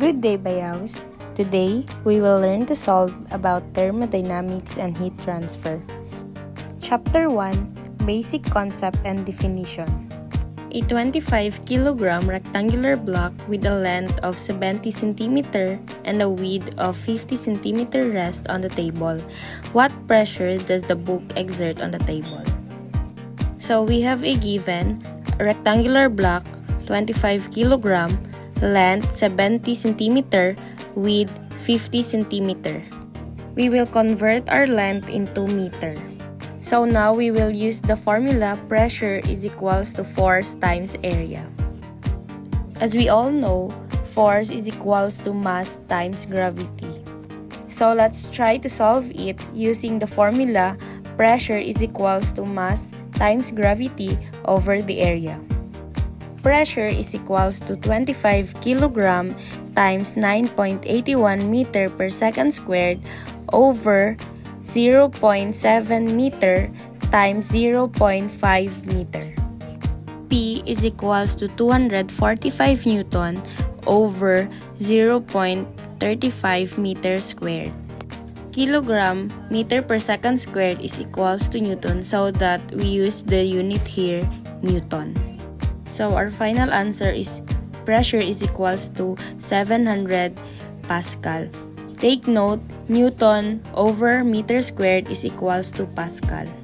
Good day, Bayaws! Today, we will learn to solve about thermodynamics and heat transfer. Chapter 1, Basic Concept and Definition. A 25 kg rectangular block with a length of 70 cm and a width of 50 cm rests on the table. What pressure does the book exert on the table? So we have a given rectangular block, 25 kg, length 70 cm, width 50 cm. We will convert our length into meter. So now we will use the formula pressure is equals to force times area. As we all know, force is equals to mass times gravity. So let's try to solve it using the formula pressure is equals to mass times gravity over the area. Pressure is equals to 25 kg times 9.81 meter per second squared over 0.7 meter times 0.5 meter. P is equals to 245 Newton over 0.35 meter squared. Kilogram meter per second squared is equals to Newton, so that we use the unit here, Newton. So our final answer is pressure is equals to 700 Pascal. Take note, Newton over meter squared is equals to Pascal.